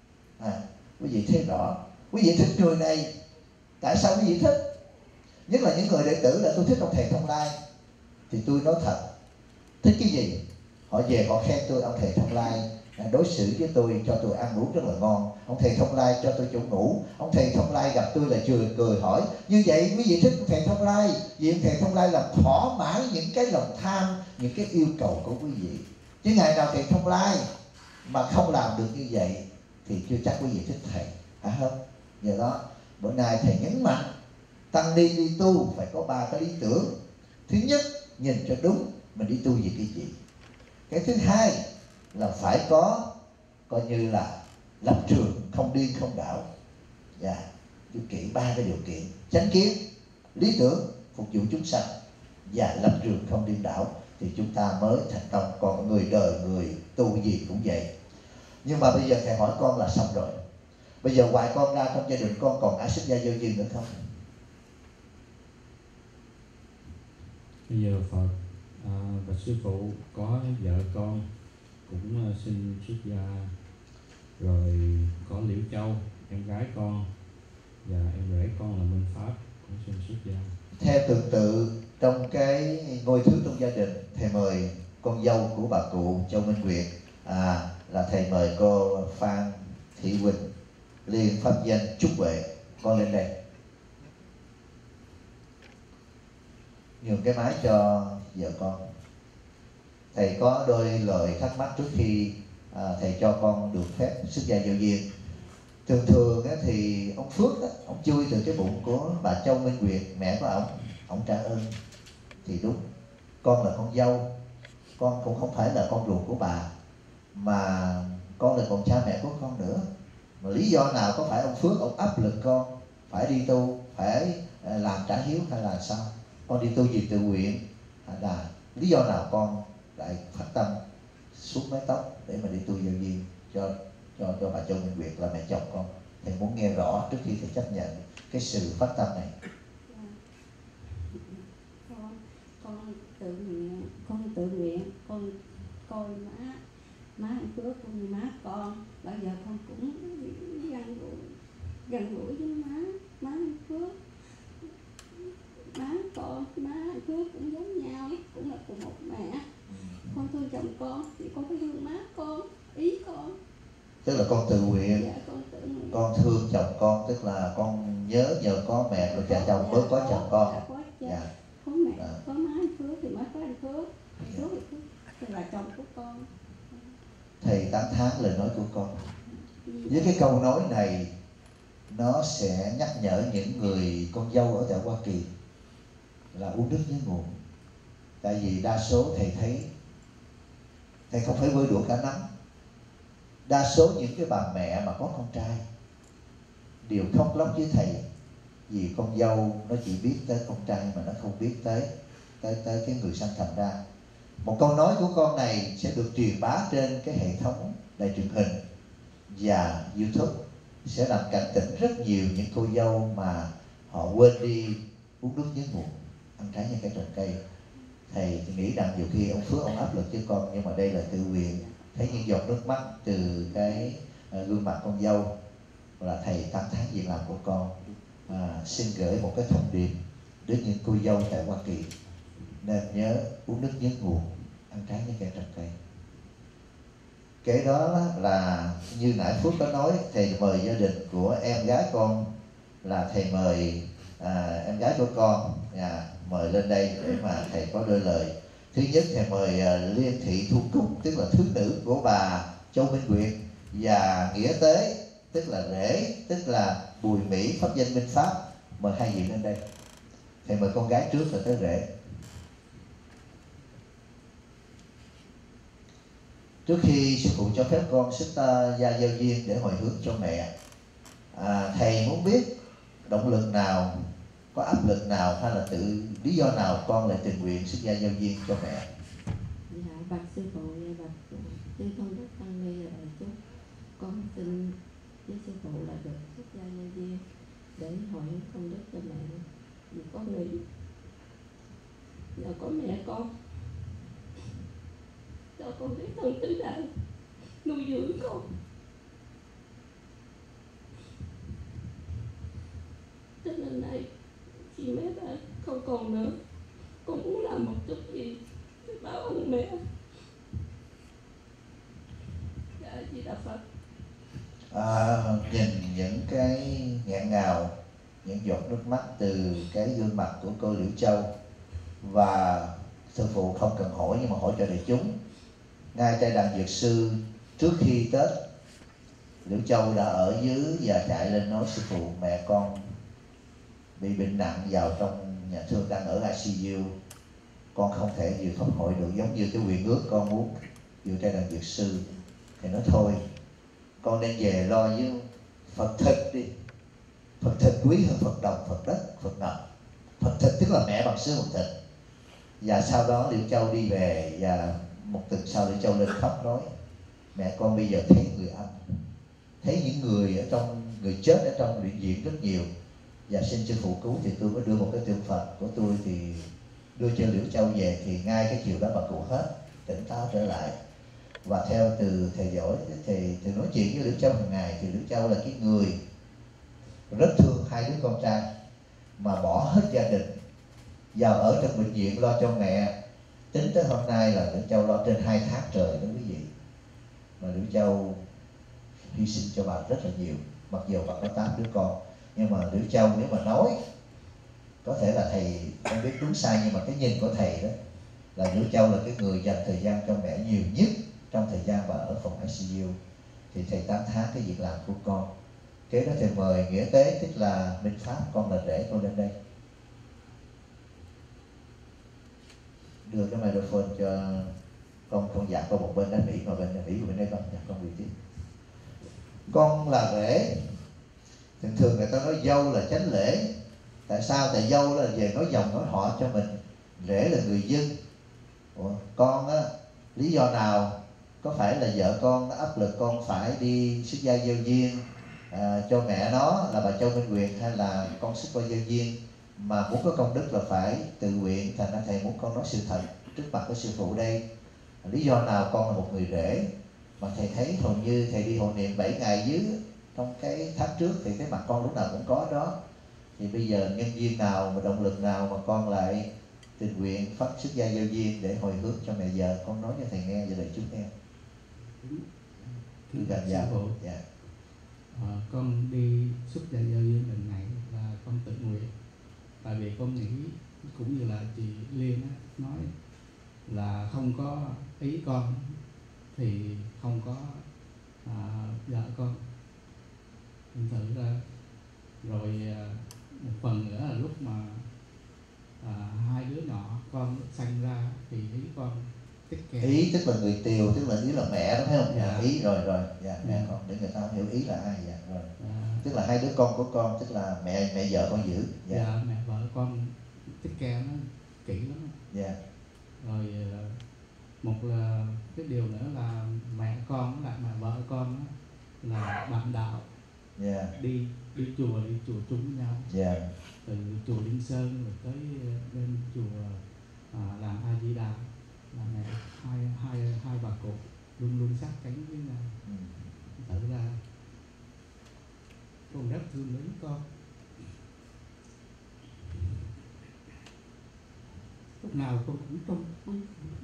Quý vị thấy rõ. Quý vị thích người này, tại sao quý vị thích? Nhất là những người đệ tử là tôi thích ông thầy Thông Lai. Thì tôi nói thật, thích cái gì? Họ về họ khen tôi, ông thầy Thông Lai đối xử với tôi, cho tôi ăn uống rất là ngon. Ông thầy Thông Lai cho tôi chỗ ngủ. Ông thầy Thông Lai gặp tôi là cười hỏi. Như vậy quý vị thích ông thầy Thông Lai vì ông thầy Thông Lai làm thỏa mãn những cái lòng tham, những cái yêu cầu của quý vị. Chứ ngày nào thầy Thông Lai mà không làm được như vậy thì chưa chắc quý vị thích thầy, hả không? Do đó bữa nay thầy nhấn mạnh tăng ni đi tu phải có 3 cái lý tưởng. Thứ nhất, nhìn cho đúng mình đi tu vì cái gì. Cái thứ hai là phải có coi như là lập trường không điên không đảo. Điều kiện 3 cái điều kiện: chánh kiến, lý tưởng phục vụ chúng sanh và lập trường không điên đảo, thì chúng ta mới thành công. Còn người đời, người tu gì cũng vậy. Nhưng mà bây giờ thầy hỏi con là xong rồi. Bây giờ ngoài con ra trong gia đình con còn ai xuất gia vô duyên nữa không? Bây giờ Phật và sư phụ có vợ con cũng xin xuất gia, rồi có Liễu Châu em gái con và em rể con là Minh Pháp cũng xin xuất gia. Theo tuần tự trong cái ngôi thứ trong gia đình, thầy mời con dâu của bà cụ Châu Minh Nguyệt là thầy mời cô Phan Thị Quỳnh liền pháp danh Trúc Huệ. Con lên đây nhường cái máy cho vợ con. Thầy có đôi lời thắc mắc trước khi thầy cho con được phép xuất gia vô duyên. Thường thường thì ông Phước ông chui từ cái bụng của bà Châu Minh Nguyệt, mẹ của ông trả ơn. Thì đúng, con là con dâu, con cũng không phải là con ruột của bà, mà con là con cha mẹ của con nữa. Mà lý do nào có phải ông Phước ông áp lực con phải đi tu, phải làm trả hiếu hay là sao? Con đi tu vì tự nguyện hay là lý do nào con lại phát tâm xuống mái tóc để mà đi tu vô duyên cho bà Châu Minh Nguyệt là mẹ chồng con? Thầy muốn nghe rõ trước khi thầy chấp nhận cái sự phát tâm này. Con tự nguyện, con coi má anh Phước cũng như má con. Bây giờ con cũng gần gũi với má anh Phước. Má con, má anh Phước cũng giống nhau, cũng là cùng một mẹ. Con thương chồng con thì con phải thương má con, ý con. Tức là con tự nguyện. Dạ, con tự nguyện. Con thương chồng con, tức là con nhớ nhờ có mẹ rồi cha chồng bớt có chồng con. Có mẹ, có má anh Phước thì má có anh Phước. Phước thì là chồng của con. Thầy tán thán lời nói của con. Với cái câu nói này, nó sẽ nhắc nhở những người con dâu ở tại Hoa Kỳ là uống nước nhớ nguồn. Tại vì đa số thầy thấy, thầy không phải vơi đũa cả nắm, đa số những cái bà mẹ mà có con trai đều khóc lóc với thầy, vì con dâu nó chỉ biết tới con trai mà nó không biết tới cái người sanh thành ra. Một câu nói của con này sẽ được truyền bá trên cái hệ thống đài truyền hình và YouTube, sẽ làm cảnh tỉnh rất nhiều những cô dâu mà họ quên đi uống nước nhớ nguồn, ăn trái như cái trồng cây. Thầy nghĩ rằng nhiều khi ông Phước ông áp lực với con, nhưng mà đây là tự nguyện. Thấy những giọt nước mắt từ cái gương mặt con dâu là thầy tăng tháng việc làm của con. Xin gửi một cái thông điệp đến những cô dâu tại Hoa Kỳ, nên nhớ uống nước nhớ nguồn, ăn trái những cây trồng cây. Cái đó là như nãy Phước có nói, thầy mời gia đình của em gái con, là thầy mời em gái của con mời lên đây để mà thầy có đôi lời. Thứ nhất, thầy mời Liên Thị Thu Cúc, tức là thứ nữ của bà Châu Minh Nguyệt, và Nghĩa Tế, tức là rể, tức là Bùi Mỹ pháp danh Minh Pháp. Mời hai vị lên đây. Thầy mời con gái trước rồi tới rể. Trước khi sư phụ cho phép con xích gia giao duyên để hồi hướng cho mẹ, thầy muốn biết động lực nào, có áp lực nào, hay là tự lý do nào con lại tình nguyện xích gia giao duyên cho mẹ? Dạ, bạch sư phụ, bạch chư tôn đức tăng ni ở chúc con xin với sư phụ là được xích gia giao duyên để hồi hướng công đức cho mẹ. Vì con nghĩ nhờ có mẹ con cho con biết thân tứ đại nuôi dưỡng con, cho nên này khi mẹ đã không còn nữa, con muốn làm một chút gì để báo ơn mẹ. Dạ, Di Đà Phật. Nhìn những cái nghẹn ngào, những giọt nước mắt từ cái gương mặt của cô Liễu Châu, và sư phụ không cần hỏi nhưng mà hỏi cho đại chúng. Ngay tại đàn dược sư, trước khi Tết, Liễu Châu đã ở dưới và chạy lên nói sư phụ mẹ con bị bệnh nặng, vào trong nhà thương đang ở ICU, con không thể dự pháp hội được, giống như cái nguyện ước con muốn dự trai đàn dược sư. Thì nói thôi, con nên về lo với Phật thịt đi. Phật thịt quý hơn Phật đồng, Phật đất, Phật ngọc. Phật thịt tức là mẹ bằng xứ Phật thịt. Và sau đó Liễu Châu đi về, và một tuần sau Liễu Châu lên khóc nói mẹ con bây giờ thấy người âm, thấy những người ở trong, người chết ở trong bệnh viện rất nhiều, và xin sư phụ cứu. Thì tôi có đưa một cái tượng Phật của tôi, thì đưa cho Liễu Châu về, thì ngay cái chiều đó bà cụ hết, tỉnh táo trở lại. Và theo từ thầy giỏi, thầy nói chuyện với Liễu Châu hàng ngày, thì Liễu Châu là cái người rất thương hai đứa con trai, mà bỏ hết gia đình vào ở trong bệnh viện lo cho mẹ. Tính tới hôm nay là Liễu Châu lo trên 2 tháng trời đó quý vị. Mà Liễu Châu hy sinh cho bà rất là nhiều, mặc dù bà có 8 đứa con. Nhưng mà Liễu Châu nếu mà nói, có thể là thầy không biết đúng sai, nhưng mà cái nhìn của thầy đó là Liễu Châu là cái người dành thời gian cho mẹ nhiều nhất trong thời gian bà ở phòng ICU. Thì thầy 8 tháng cái việc làm của con. Kế đó thầy mời Nghĩa Tế, tức là Minh Pháp, con là rể, con lên đây. Đưa cái microphone cho con dặn con một bên đã Mỹ, mà bên đã Mỹ của bên đây con bị tiếp. Con là rể. Thường người ta nói dâu là chánh lễ. Tại sao? Tại dâu là về nói dòng nói họ cho mình, rể là người dân. Con á, lý do nào? Có phải là vợ con áp lực con phải đi xuất gia giao duyên cho mẹ nó là bà Châu Minh Nguyệt, hay là con xuất gia giao duyên mà muốn có công đức là phải tự nguyện? Thành ra thầy muốn con nói sự thật trước mặt của sư phụ đây. Lý do nào con là một người rể? Mà thầy thấy hầu như thầy đi hộ niệm 7 ngày dưới trong cái tháng trước, thì cái mặt con lúc nào cũng có đó. Thì bây giờ nhân duyên nào và động lực nào mà con lại tình nguyện phát xuất gia giao duyên để hồi hướng cho mẹ vợ? Con nói cho thầy nghe và để chúng nghe. Thưa sư phụ, con đi xuất gia giao duyên lần này là con tự nguyện. Tại vì con nghĩ cũng như là chị Liên nói là không có ý con thì không có vợ con. Thành thử ra rồi một phần nữa là lúc mà hai đứa nhỏ con sanh ra thì ý con tiết kèm. Ý tức là người tiều, tức là ý là mẹ đó, phải không? Dạ. Ý rồi dạ, mẹ con, để người ta không hiểu ý là ai. Dạ rồi. Tức là hai đứa con của con, tức là mẹ vợ con giữ. Dạ, mẹ vợ con tiết kèm nó kỹ lắm. Dạ. Rồi một là cái điều nữa là mẹ con với lại mẹ vợ con là bạn đạo. Dạ. Đi chùa chung với nhau. Dạ. Từ chùa Linh Sơn rồi tới bên chùa làm A Di Đà, là mẹ hai bà cụ luôn luôn sát cánh với nhau. Thử ra con rất thương mến con. Lúc nào con cũng trông con.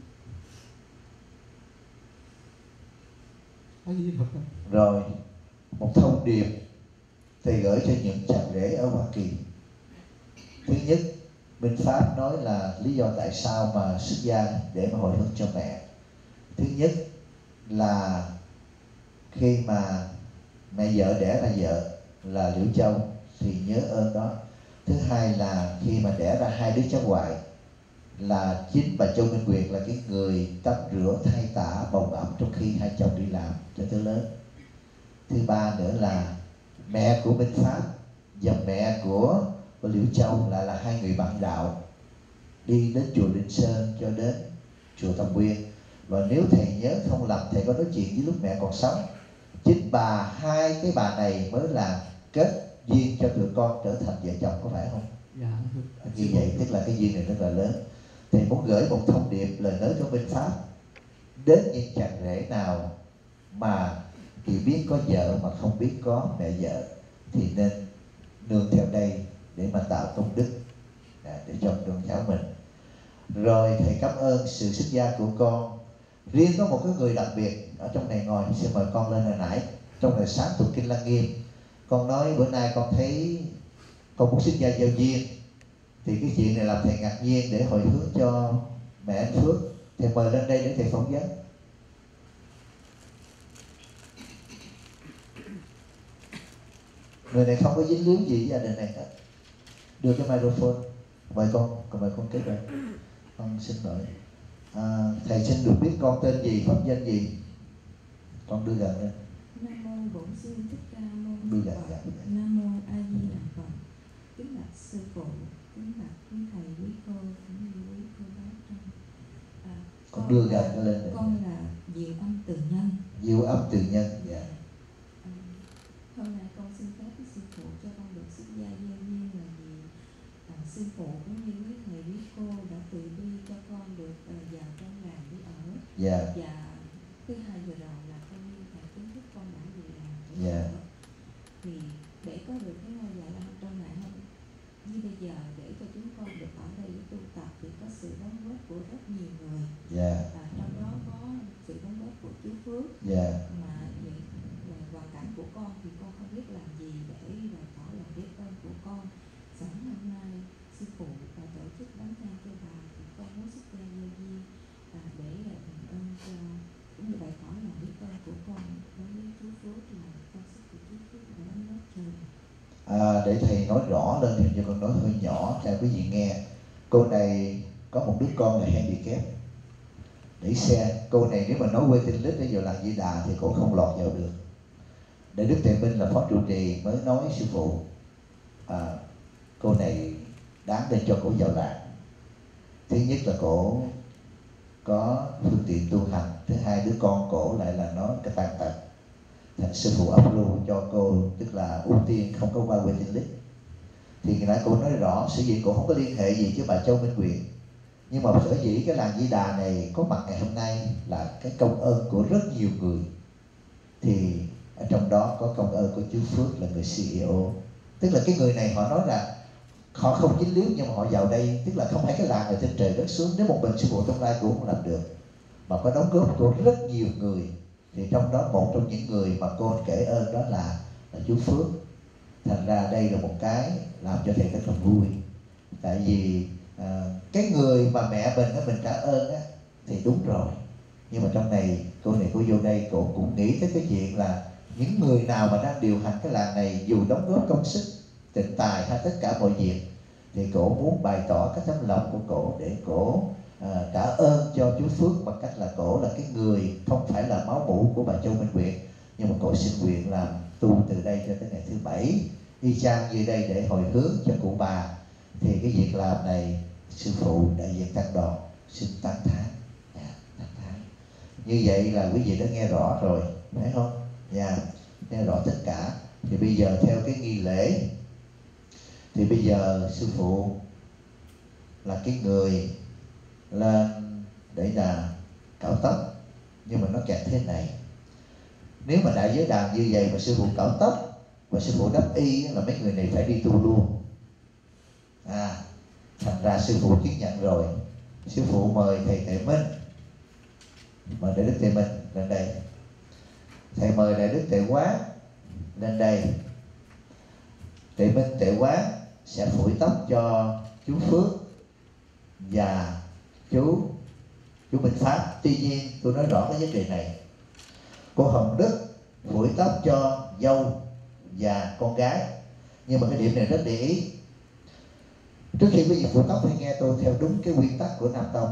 Rồi một thông điệp thầy gửi cho những chàng rể ở Hoa Kỳ. Thứ nhất, Minh Pháp nói là lý do tại sao mà xuất gia để mà hồi hướng cho mẹ. Thứ nhất là khi mà mẹ vợ đẻ ra vợ là Liễu Châu thì nhớ ơn đó. Thứ hai là khi mà đẻ ra hai đứa cháu ngoại là chính bà Châu Minh Nguyệt là cái người tắm rửa thay tả bồng ẩm trong khi hai chồng đi làm cho tới lớn. Thứ ba nữa là mẹ của Minh Pháp và mẹ của Liễu Châu là hai người bạn đạo đi đến chùa Linh Sơn cho đến chùa Tam Nguyên. Và nếu thầy nhớ không lầm, thầy có nói chuyện với lúc mẹ còn sống, chính hai cái bà này mới là kết duyên cho tụi con trở thành vợ chồng, có phải không? Dạ. Như vậy tức là cái duyên này rất là lớn. Thầy muốn gửi một thông điệp lời nói của Minh Pháp đến những chàng rể nào mà chỉ biết có vợ mà không biết có mẹ vợ thì nên nương theo đây để mà tạo công đức để cho con cháu mình. Rồi thầy cảm ơn sự xuất gia của con. Riêng có một cái người đặc biệt ở trong này ngồi, xin mời con lên hồi nãy trong ngày sáng tụng kinh Lăng Nghiêm. Con nói bữa nay con thấy con muốn xuất gia giao duyên, thì cái chuyện này làm thầy ngạc nhiên để hồi hướng cho mẹ anh Phước. Thầy mời lên đây để thầy phỏng vấn. Người này không có dính líu gì với gia đình này hết. Đưa cái microphone. Mời con kế bên. Con xin lỗi. Thầy xin được biết con tên gì, pháp danh gì? Con đưa gần lên. Nam mô Bổn Sư Thích Ca Mâu Đưa Ni gần Phật. gần. Nam mô A Di Đà Phật. Kính bạch sư phụ, kính bạch quý thầy, quý cô, cũng như quý cô bác trong. Con đưa gần lên. Con là Diệu Âm Từ Nhân. Diệu Âm Từ Nhân. Dạ. Hôm nay con xin phép với sư phụ cho con được xuất gia giao duyên là vì sư phụ cũng như quý thầy, quý cô đã từ bi cho con được vào trong làng để ở. Dạ. Và thứ hai vừa rồi là con như thầy kiến thức con đã về làng. Dạ. Thì để có được cái ngôi Dạ Lam trong này không? Như bây giờ để cho chúng con được ở đây tu tập thì có sự đóng góp của rất nhiều người. Dạ. Trong đó có sự đóng góp của chú Phước. Dạ. Mà vậy hoàn cảnh của con thì con không biết làm gì để bày tỏ lòng biết ơn của con. Sẵn hôm nay sư phụ và tổ chức đám tang cho bà thì con muốn xuất gia giao duyên để đền ơn cho, cũng như bày tỏ lòng biết ơn của con đối với chú Phước là con sức của chú Phước đã đóng góp cho. Để thầy nói rõ lên thì cho con nói hơi nhỏ cho quý vị nghe. Cô này có một đứa con là handicap đẩy xe. Cô này nếu mà nói waiting list để vào làng Di Đà thì cô không lọt vào được. Để Đức Thầy Minh là phó trụ trì mới nói sư phụ cô này đáng để cho cổ vào làng. Thứ nhất là cổ có phương tiện tu hành, thứ hai đứa con cổ lại là nó cái tàn tật. Thành sư phụ approve cho cô, tức là ưu tiên không có qua waiting list. Thì ngày nãy cô nói rõ sự việc cô không có liên hệ gì với bà Châu Minh Nguyệt, nhưng mà sở dĩ cái làng Di Đà này có mặt ngày hôm nay là cái công ơn của rất nhiều người. Thì ở trong đó có công ơn của chú Phước là người CEO. Tức là cái người này họ nói là họ không dính líu nhưng mà họ vào đây, tức là không phải cái làng ở trên trời đất xuống. Nếu một mình sư phụ trong lai cũng không làm được, mà có đóng góp của rất nhiều người. Thì trong đó một trong những người mà cô kể ơn đó là chú Phước. Thành ra đây là một cái làm cho thầy rất là vui. Tại vì cái người mà mẹ mình trả ơn á, thì đúng rồi. Nhưng mà trong này cô vô đây cô cũng nghĩ tới cái chuyện là những người nào mà đang điều hành cái làng này, dù đóng góp công sức, tịnh tài hay tất cả mọi việc, thì cổ muốn bày tỏ cái tấm lòng của cổ để cổ trả ơn cho chú Phước bằng cách là cổ là cái người không phải là máu mủ của bà Châu Minh Nguyệt, nhưng mà cổ xin nguyện làm tu từ đây cho tới ngày thứ 7 y chang như đây để hồi hướng cho cụ bà. Thì cái việc làm này sư phụ đại diện tăng đoàn xin tán thán. Tán thán như vậy là quý vị đã nghe rõ rồi, phải không? Nghe rõ tất cả. Thì bây giờ theo cái nghi lễ thì bây giờ sư phụ là cái người lên để là cạo tóc. Nhưng mà nó kẹt thế này, nếu mà đại giới đàn như vậy mà sư phụ cạo tóc và sư phụ đắp y là mấy người này phải đi tu luôn. Thành ra sư phụ chứng nhận rồi. Sư phụ mời thầy Tuệ Minh, mời Đại Đức Tuệ Minh lên đây. Thầy mời Đại Đức Tuệ Quán lên đây. Tuệ Minh, Tuệ Quán sẽ phủi tóc cho chú Phước và chú Minh Pháp. Tuy nhiên tôi nói rõ cái vấn đề này. Cô Hồng Đức phủi tóc cho dâu và con gái. Nhưng mà cái điểm này rất để ý. Trước khi quý vị phủi tóc hãy nghe tôi theo đúng cái nguyên tắc của Nam Tông.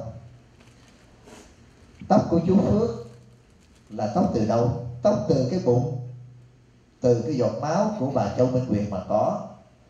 Tóc của chú Phước là tóc từ đâu? Tóc từ cái bụng, từ cái giọt máu của bà Châu Minh Nguyệt mà có.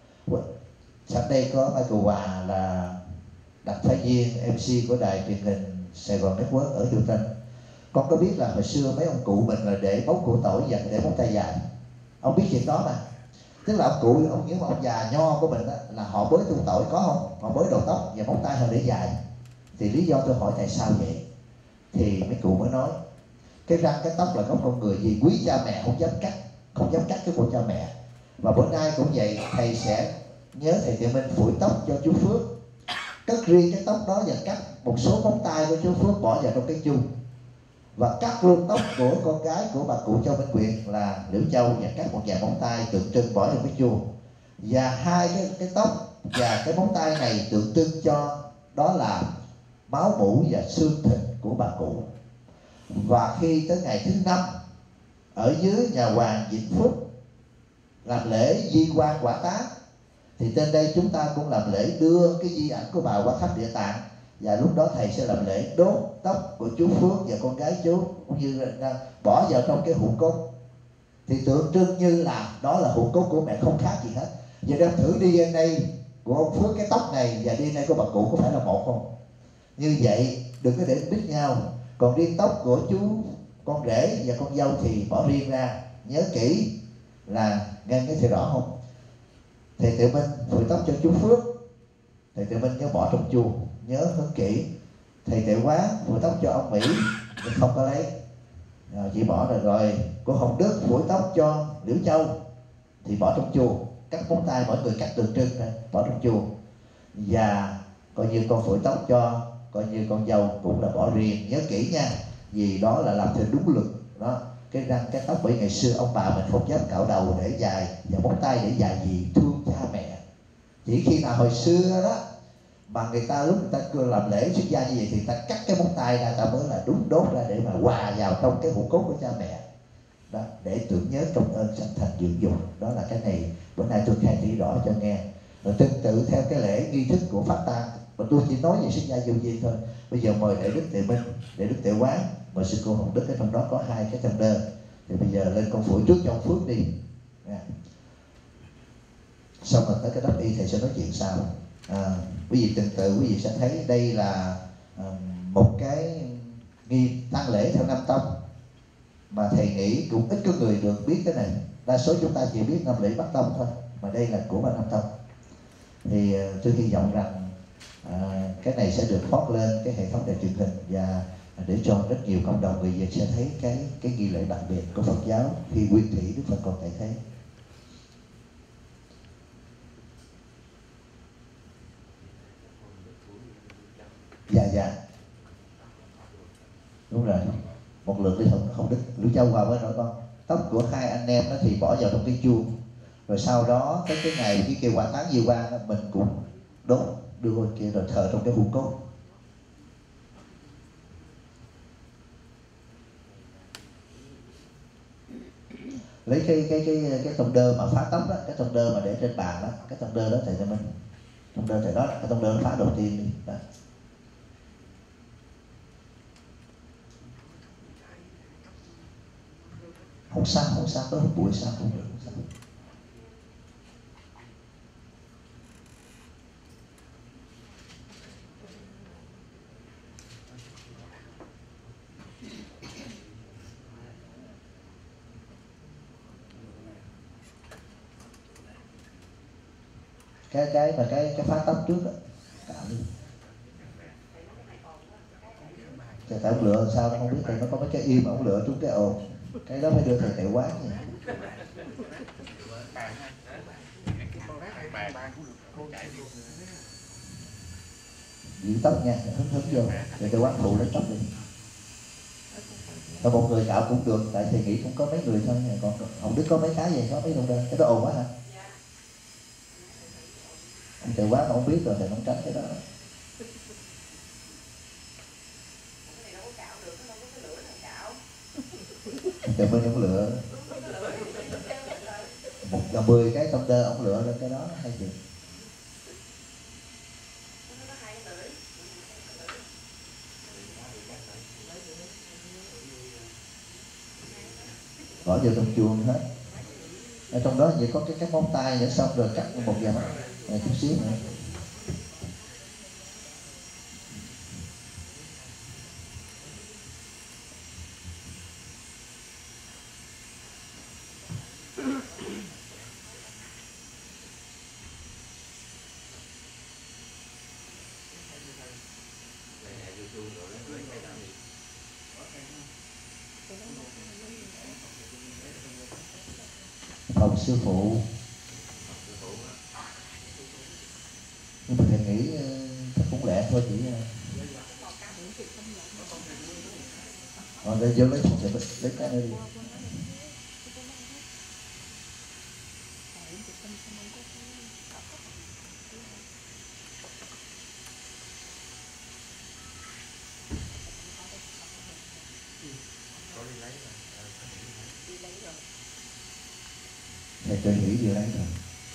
Sẵn đây có Michael Hòa là đặc phái viên MC của đài truyền hình Sài Gòn Network ở Châu Tinh. Con có biết là hồi xưa mấy ông cụ mình là để móng củ tỏi và để móng tay dài. Ông biết chuyện đó mà. Tức là ông cụ, những ông già nho của mình đó, là họ bới tung tỏi có không? Họ bới đầu tóc và móng tay họ để dài. Thì lý do tôi hỏi tại sao vậy? Thì mấy cụ mới nói cái răng cái tóc là có con người gì quý cha mẹ không dám cắt cái của cha mẹ. Và bữa nay cũng vậy, thầy sẽ nhớ thầy Tuệ Minh phủi tóc cho chú Phước, cất riêng cái tóc đó và cắt một số móng tay của chú Phước bỏ vào trong cái chung, và cắt luôn tóc của con gái của bà cụ Châu Minh Nguyệt là Liễu Châu và cắt một vài móng tay tượng trưng bỏ vào cái chuông. Và hai cái tóc và cái móng tay này tượng trưng cho đó là máu mủ và xương thịt của bà cụ. Và khi tới ngày thứ 5 ở dưới nhà Hoàng Vĩnh Phúc làm lễ di quan quả táng, thì trên đây chúng ta cũng làm lễ đưa cái di ảnh của bà qua khắp địa tạng. Và lúc đó thầy sẽ làm lễ đốt tóc của chú Phước và con gái chú, cũng như là bỏ vào trong cái hũ cốt. Thì tượng trưng như là đó là hũ cốt của mẹ, không khác gì hết. Giờ đem thử DNA của ông Phước, cái tóc này và DNA của bà cụ có phải là một không? Như vậy đừng có để biết nhau. Còn riêng tóc của chú con rể và con dâu thì bỏ riêng ra. Nhớ kỹ là nghe cái thầy rõ không? Thầy Tuệ Minh phủi tóc cho chú Phước, thầy Tuệ Minh nhớ bỏ trong chuông, nhớ hướng kỹ. Thầy Tuệ Quán phủi tóc cho ông Mỹ nhưng không có lấy, chỉ bỏ rồi. Cô Hồng Đức phủi tóc cho Liễu Châu thì bỏ trong chuông, cắt móng tay mỗi người cắt tượng trưng ra, bỏ trong chuông. Và coi như con phủi tóc cho coi như con dâu cũng là bỏ riêng, nhớ kỹ nha, vì đó là làm theo đúng luật đó. Cái răng cái tóc, bởi ngày xưa ông bà mình không dám cạo đầu để dài và móng tay để dài gì thương cha mẹ. Chỉ khi nào hồi xưa đó mà người ta lúc người ta làm lễ xuất gia như vậy thì ta cắt cái móng tay ra, ta mới là đúng đốt ra để mà hòa vào trong cái hũ cốt của cha mẹ đó, để tưởng nhớ công ơn sanh thành dưỡng dục. Đó là cái này bữa nay tôi khai thị rõ cho nghe. Rồi tương tự theo cái lễ nghi thức của phát tang, mà tôi chỉ nói về xuất gia vô vi thôi. Bây giờ mời Đại Đức Tuệ Minh, Đại Đức Tuệ Quán, mời sư cô Hồng Đức, ở trong đó có 2 cái trong đơn. Thì bây giờ lên con phủi trước cho ông Phước đi. Xong rồi tới cái đắp y thầy sẽ nói chuyện sau. Quý vị tương tự quý vị sẽ thấy đây là một cái nghi tang lễ theo Nam Tông mà thầy nghĩ cũng ít có người được biết cái này. Đa số chúng ta chỉ biết năm lễ Bắc Tông thôi, mà đây là của Nam Tông. Thì tôi hy vọng rằng cái này sẽ được post lên cái hệ thống đài truyền hình, và để cho rất nhiều cộng đồng người Việt sẽ thấy cái nghi lễ đặc biệt của Phật giáo khi nguyên thủy Đức Phật còn tại thế. Dạ đúng rồi, một lượt đi không đứt. Liễu Châu vào với nói con tóc của 2 anh em đó thì bỏ vào trong cái chuông, rồi sau đó cái ngày cái kêu quả táng di quan mình cũng đốt đưa qua kia rồi thờ trong cái hũ cốt. Lấy cái tông đơ mà phá tóc đó, cái tông đơ mà để trên bàn đó, cái tông đơ đó thầy cho mình, tông đơ thầy đó, cái tông đơ nó phá đầu tiên đi đó. Không sao có hút bụi sao cũng được, không sao. Cái phá tóc trước đó cạo đi. Tại ông lựa sao không biết, thầy nó có mấy cái im, ông lựa trúng cái ồn, cái đó phải đưa thầy Tuệ Quán vậy. Giữ tóc nha, hứng vô để cho quán phụ lấy tóc đi. Có một người cạo cũng được, tại thầy nghĩ cũng có mấy người thôi. Còn Hồng Đức có mấy cái gì, có mấy đồng đơn, cái đó ồn quá hả? Ông thầy quán không biết rồi, thầy không tránh cái đó. Thầy bên ông lựa 10 cái công tơ, ông lựa lên cái đó hay chịu. Bỏ vô trong chuông hết. Ở trong đó chỉ có cái móng tay nữa, xong rồi cắt một vòng chút xíu nữa. Phòng sư phụ. Nhưng mà thầy nghĩ chắc cũng lẹ thôi, chỉ để vô lấy phòng để lấy cái nữa đi. Thầy cho nghĩ vừa lấy rồi.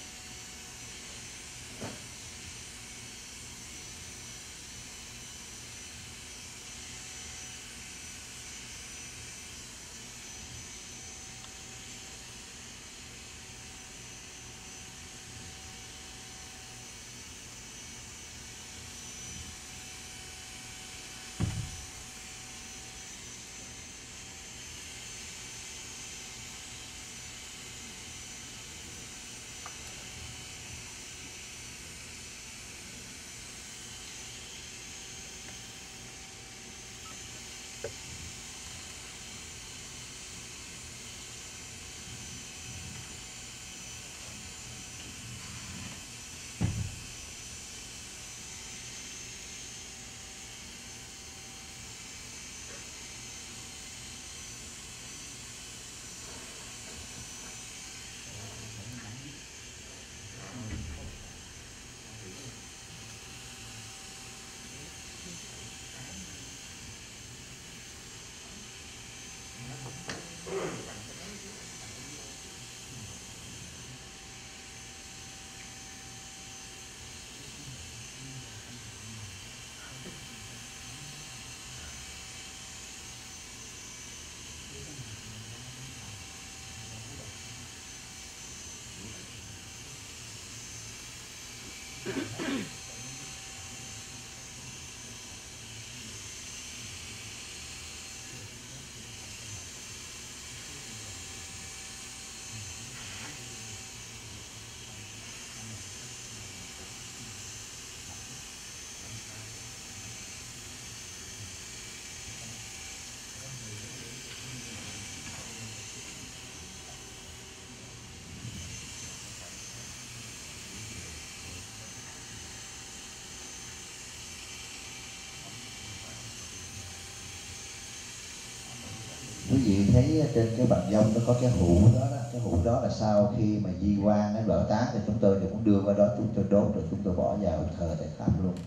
Quý vị thấy trên cái bàn dông nó có cái hũ đó, cái hũ đó là sau khi mà di quan nó lỡ tán thì chúng tôi cũng đưa qua đó, chúng tôi đốt rồi chúng tôi bỏ vào thờ tại Pháp luôn.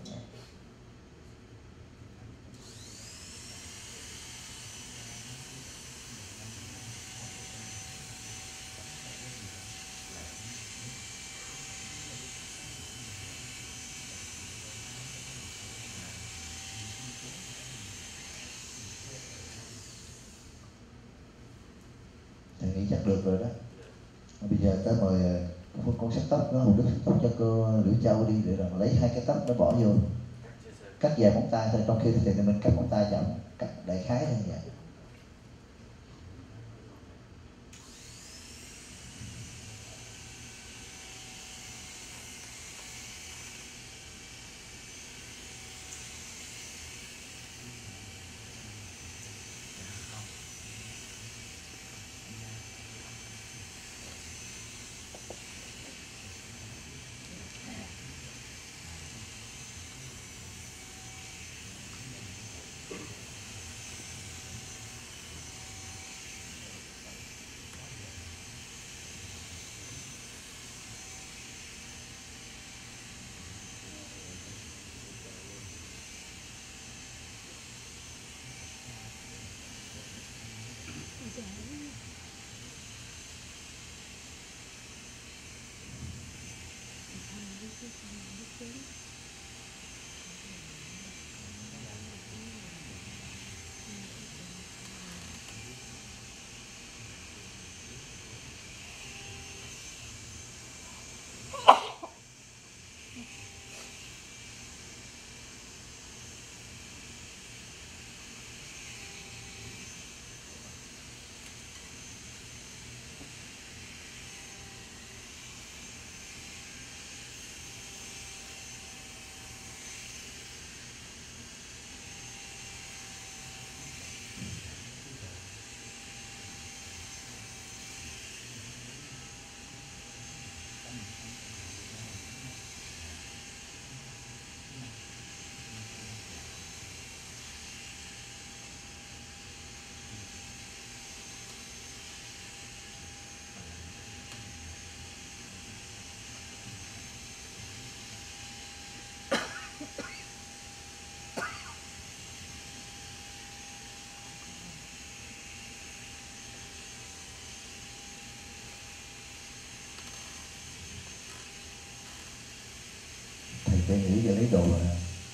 Thầy nghĩ chắc được rồi đó. Bây giờ tới mời con sắt tóc nó, Hồng Đức sắt tóc cho cô Liễu Châu đi, để rồi lấy 2 cái tóc nó bỏ vô, cắt dài móng tay thôi, trong khi thì mình cắt móng tay chậm, cắt đại khái thôi vậy. để nghĩ cho lấy đồ là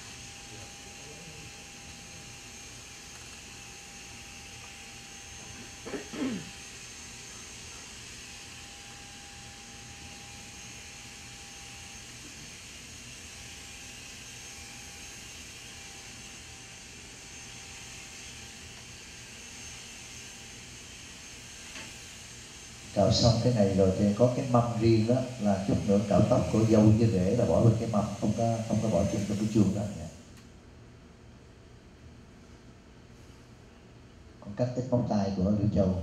cạo xong cái này rồi thì có cái mâm riêng đó, là chút nữa cạo tóc của dâu với rể là bỏ vào cái mâm, không có bỏ chung trong cái chuông đó. Còn cắt tích móng tay của Liễu Châu,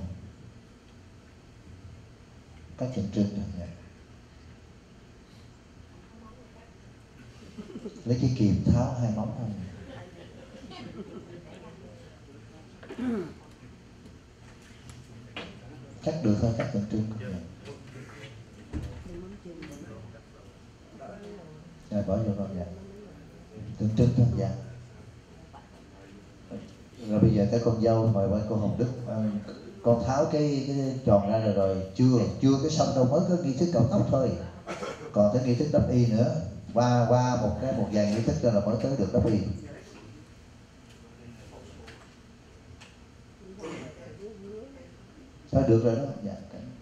cắt chân trưng rồi. Lấy cái kìm tháo hai móng thôi. Cắt được thôi, cắt chân trưng. Rồi bỏ vô con dạ. Tượng trưng thôi dạ. Rồi bây giờ cái con dâu mời qua cô Hồng Đức, con tháo cái tròn ra rồi chưa cái xong đâu, mới có nghi thức cạo tóc thôi, còn tới nghi thức đắp y nữa, qua một vài nghi thức cho là mới tới được đắp y. Thôi được rồi đó dạ.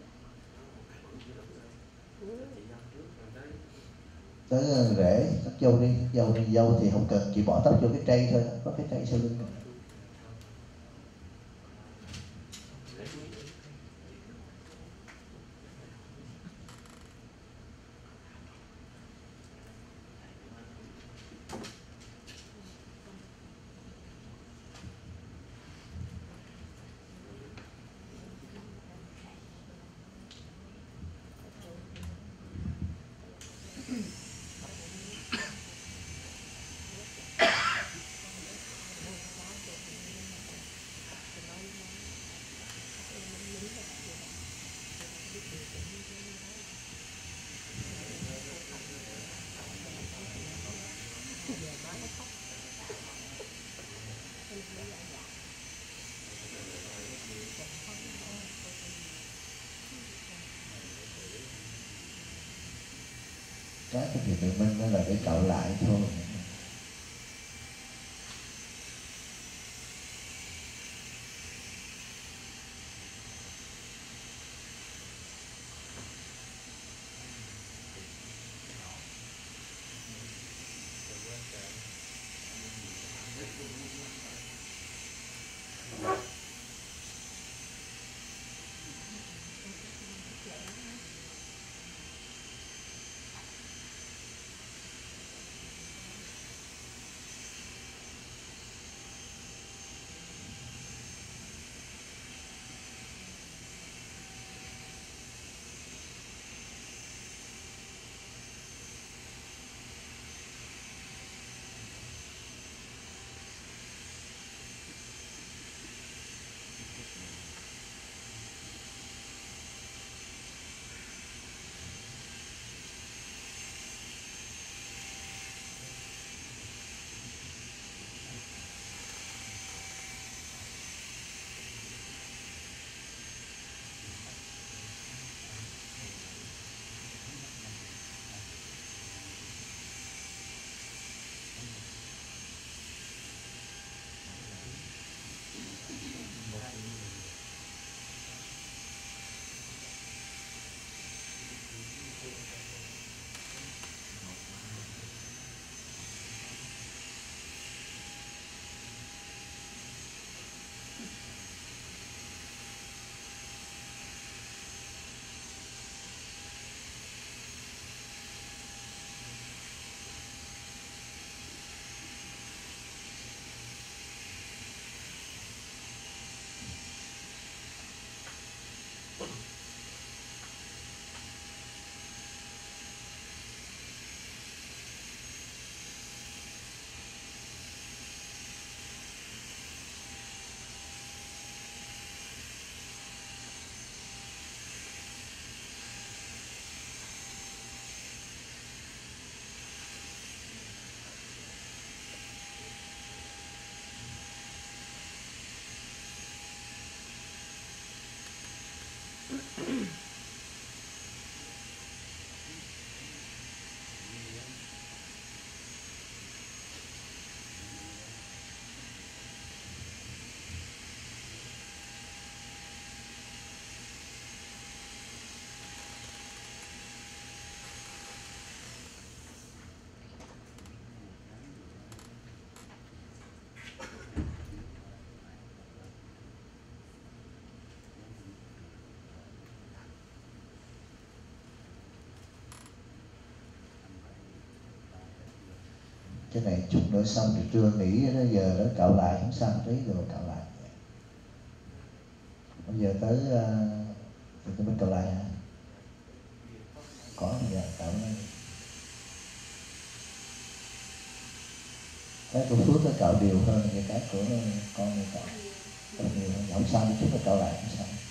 Tới rễ cắt dâu đi, dâu thì không cần, chỉ bỏ tóc vô cái tray thôi, có cái tray sau lưng. Cái thì tự minh nó là để cạo lại thôi. Cái này chút nữa xong thì trưa nghỉ đó, giờ đó cạo lại không sao, tí rồi cạo lại. Bây giờ tới thì tôi mới cạo lại hả? Có giờ cạo lên. Cái của Phước nó cạo đều hơn, cái của con này cạo đều hơn. Không sao, chút nữa cạo lại không sao.